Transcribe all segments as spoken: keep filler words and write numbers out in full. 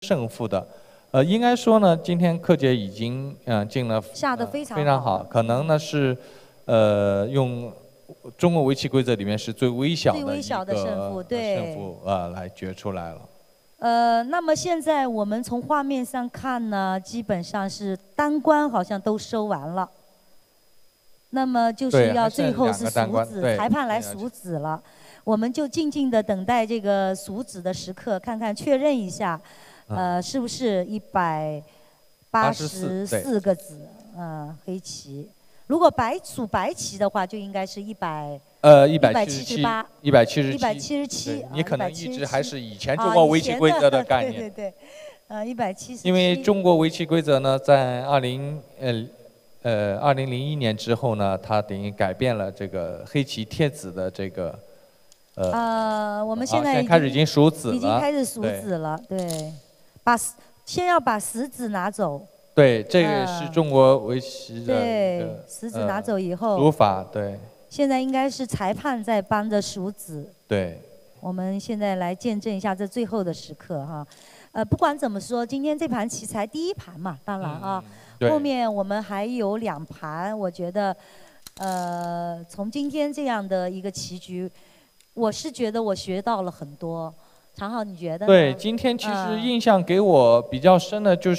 胜负的。呃，应该说呢，今天柯洁已经嗯、呃、进了下的非常、 呃、非常好，可能呢是呃用中国围棋规则里面是最微小的一个最微小的胜负，对胜负呃来决出来了。 呃，那么现在我们从画面上看呢，基本上是单关好像都收完了。那么就是要最后是数子，裁判来数子了，我们就静静的等待这个数子的时刻，看看确认一下，呃，是不是一百八十四个子，嗯，黑棋。如果白数白棋的话，就应该是一百呃一百七十八， 一百七十一百七十七， 你可能一直还是以前中国围棋规则的概念， 对对对，呃，一百七十七。 因为中国围棋规则呢，在二零呃。呃，二零零一年之后呢，它等于改变了这个黑棋贴子的这个，呃， 呃，我们现在开始已经数子了， 已经开始数子了，对，把先要把十子拿走。 对，这个是中国围棋的对，十子拿走以后， 数法对。 现在应该是裁判在帮着数子。 对。 我们现在来见证一下这最后的时刻哈，呃，不管怎么说，今天这盘棋才第一盘嘛，当然啊。 嗯后面我们还有两盘，我觉得，呃，从今天这样的一个棋局，我是觉得我学到了很多。常浩，你觉得呢？ 对，今天其实印象给我比较深的就是，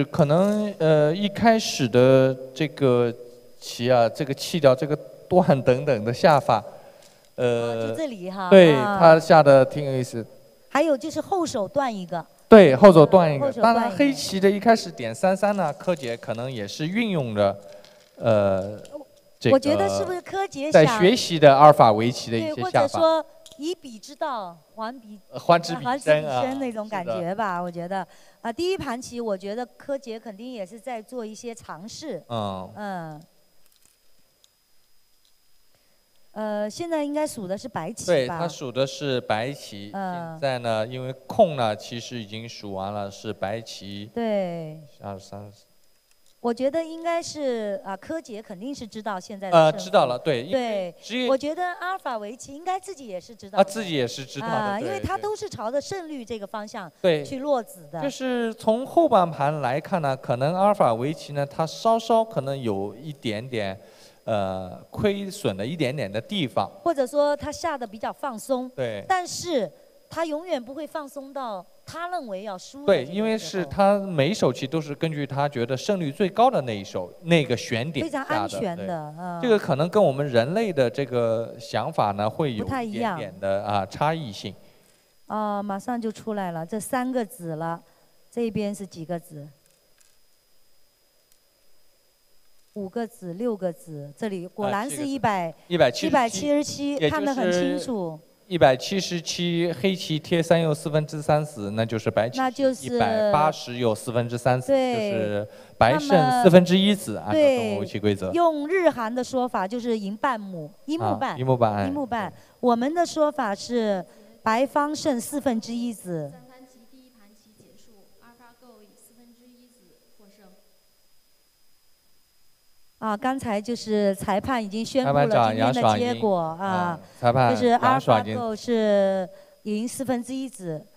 可能呃一开始的这个棋啊，这个弃掉这个断等等的下法，呃， 就这里哈。 对，他下的挺有意思。 还有就是后手断一个。 对，后手断一个。当然，黑棋的一开始点三三呢，柯洁可能也是运用着，呃，这个。 我觉得是不是柯洁在学习的阿尔法围棋的一些下法。 或者说以彼之道还彼还之彼身啊， 那种感觉吧，我觉得啊，第一盘棋我觉得柯洁肯定也是在做一些尝试。 嗯。 嗯。呃，现在应该数的是白棋吧？ 对，他数的是白棋。嗯。现在呢，因为空呢，其实已经数完了，是白棋。 对。 二三。 我觉得应该是啊，柯洁肯定是知道现在的。 呃，知道了，对。 对。我觉得阿尔法围棋应该自己也是知道的。 啊，自己也是知道的。啊， 因为他都是朝着胜率这个方向对去落子的。 就是从后半盘来看呢，可能阿尔法围棋呢，它稍稍可能有一点点。呃，亏损了一点点的地方， 或者说他下的比较放松， 对， 但是他永远不会放松到他认为要输的。 对，因为是他每一手棋都是根据他觉得胜率最高的那一手那个选点非常安全的， 嗯，这个可能跟我们人类的这个想法呢会有一点点的啊差异性。 啊，马上就出来了，这三个子了，这边是几个子？五个子，六个子，这里果然是一百一百七一百七十七，看得很清楚。 一百七十七，黑棋贴三又四分之三死，那就是白棋。 那就是一百八十又四分之三死， 对， 就是白胜四分之一子，按照中国围棋规则。 用日韩的说法就是赢半目，一目半， 一目半， 一目半。我们的说法是白方胜四分之一子。 三盘棋第一盘棋结束 ，AlphaGo 以四分之一子获胜。 啊，刚才就是裁判已经宣布了今天的结果啊， 裁判就是 AlphaGo 是赢四分之一子。